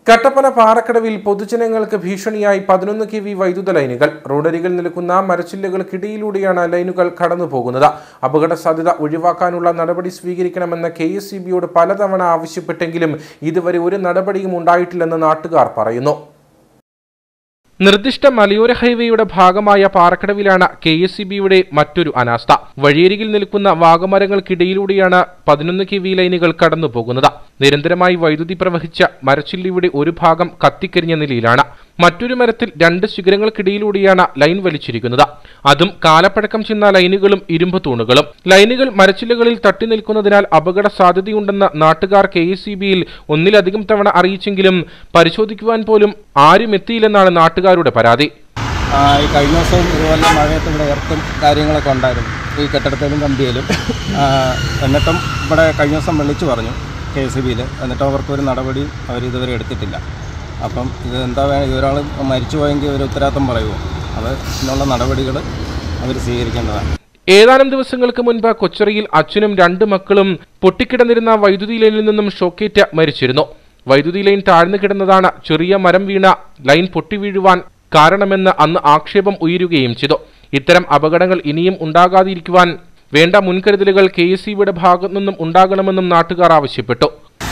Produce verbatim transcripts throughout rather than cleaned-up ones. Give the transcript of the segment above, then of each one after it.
കട്ടപ്പന പാറക്കടവിൽ പൊതുജനങ്ങൾക്ക് ഭീഷണിയായി പതിനൊന്ന് കെ വി വൈദ്യുത ലൈനുകൾ. റോഡരികിൽ നിൽക്കുന്ന മരച്ചില്ലകൾക്കിടയിലൂടെയാണ് ലൈനുകൾ കടന്നുപോകുന്നത്. അപകട സാധ്യത ഒഴിവാക്കാനുള്ള നടപടി സ്വീകരിക്കണമെന്ന് കെ എസ് ഇ ബിയോട് പലതവണ ആവശ്യപ്പെട്ടെങ്കിലും ഇതുവരെ ഒരു നടപടിയും ഉണ്ടായിട്ടില്ലെന്ന് നാട്ടുകാർ പറയുന്നു. നിർദ്ദിഷ്ട മലയോര ഹൈവേയുടെ ഭാഗമായ പാറക്കടവിലാണ് കെ എസ് ഇ ബിയുടെ മറ്റൊരു അനാസ്ഥ. വഴിയരികിൽ നിൽക്കുന്ന വാഗമരങ്ങൾക്കിടയിലൂടെയാണ് പതിനൊന്ന് കെ വി ലൈനുകൾ കടന്നുപോകുന്നത്. നിരന്തരമായി വൈദ്യുതി പ്രവഹിച്ച മരച്ചില്ലയുടെ ഒരു ഭാഗം കത്തിക്കരിഞ്ഞ നിലയിലാണ്. മറ്റൊരു മരത്തിൽ രണ്ട് ശിഖരങ്ങൾക്കിടയിലൂടെയാണ് ലൈൻ വലിച്ചിരിക്കുന്നത്. അതും കാലപ്പഴക്കം ചെന്ന ലൈനുകളും ഇരുമ്പ് തൂണുകളും. ലൈനുകൾ മരച്ചില്ലകളിൽ തട്ടി നിൽക്കുന്നതിനാൽ അപകട സാധ്യതയുണ്ടെന്ന് നാട്ടുകാർ കെ എസ് ഇ ബിയിൽ ഒന്നിലധികം തവണ അറിയിച്ചെങ്കിലും പരിശോധിക്കുവാൻ പോലും ആരും എത്തിയില്ലെന്നാണ് നാട്ടുകാരുടെ പരാതി. ഈ കഴിഞ്ഞ ദിവസവും ഇതുപോലെ മഴയത്ത് ഇവിടെ എർത്തും കാര്യങ്ങളൊക്കെ ഉണ്ടായിരുന്നു ഈ കെട്ടിടത്തിലും കമ്പിയിലും. എന്നിട്ടും ഇവിടെ കഴിഞ്ഞ ദിവസം വിളിച്ചു പറഞ്ഞു കെ എസ് ഇ ബിയിൽ. എന്നിട്ടും അവർക്കൊരു നടപടി അവർ ഇതുവരെ എടുത്തിട്ടില്ല. അപ്പം ഇത് എന്താ വേണം, ഇതൊരാൾ മരിച്ചു പോയെങ്കിൽ ഒരു ഉത്തരവാദിത്തം പറയുമോ? അത് ഇതിനുള്ള നടപടികൾ അവർ സ്വീകരിക്കേണ്ടതാണ്. ഏതാനും ദിവസങ്ങൾക്ക് മുൻപ് കൊച്ചറയിൽ അച്ഛനും രണ്ട് മക്കളും പൊട്ടിക്കിടന്നിരുന്ന വൈദ്യുതി ലൈനിൽ നിന്നും ഷോക്കേറ്റ് മരിച്ചിരുന്നു. വൈദ്യുതി ലൈൻ താഴ്ന്നു കിടന്നതാണ് ചെറിയ മരം വീണ ലൈൻ പൊട്ടിവീഴുവാൻ കാരണമെന്ന് അന്ന് ആക്ഷേപം ഉയരുകയും ചെയ്തു. ഇത്തരം അപകടങ്ങൾ ഇനിയും ഉണ്ടാകാതിരിക്കുവാൻ വേണ്ട മുൻകരുതലുകൾ കെ എസ് ഇ ബിയുടെ ഭാഗത്തു നിന്നും ഉണ്ടാകണമെന്നും നാട്ടുകാർ ആവശ്യപ്പെട്ടു.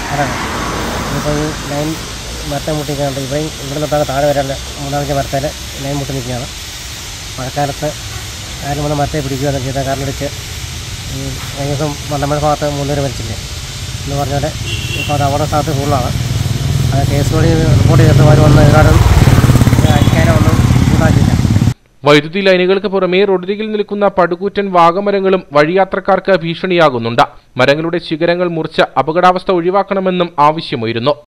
മരത്തെ മുട്ടിക്കാണ്ട് ഇവിടെ ഇവിടെ നിന്നൊക്കെ താഴെ വരാണ്ട് മൂന്നാമത്തെ മരത്തേൽ ലൈൻ മുട്ടി നിൽക്കുകയാണ്. മഴക്കാലത്ത് ആരും വന്ന് മരത്തെ പിടിക്കുകയാണ് ചെയ്ത കാരണം അടിച്ച് ഈ കഴിഞ്ഞ ദിവസം നമ്മുടെ ഭാഗത്ത് മൂന്നുപേര് മരിച്ചില്ലേ എന്ന് പറഞ്ഞാൽ ഇപ്പോൾ അത് അവിടെ ഭാഗത്ത് കൂടുതലാണ്. അത് കേസ് വഴി റിപ്പോർട്ട് ചെയ്തിട്ട് അവർ വന്ന് ഏതാനും അയക്കാനോ ഒന്നും ഉണ്ടാക്കില്ല. വൈദ്യുതി ലൈനുകൾക്ക് പുറമേ റോഡരികിൽ നിൽക്കുന്ന പടുകൂറ്റൻ വാഗമരങ്ങളും വഴിയാത്രക്കാർക്ക് ഭീഷണിയാകുന്നുണ്ട്. മരങ്ങളുടെ ശിഖരങ്ങൾ മുറിച്ച് അപകടാവസ്ഥ ഒഴിവാക്കണമെന്നും ആവശ്യമുയരുന്നു.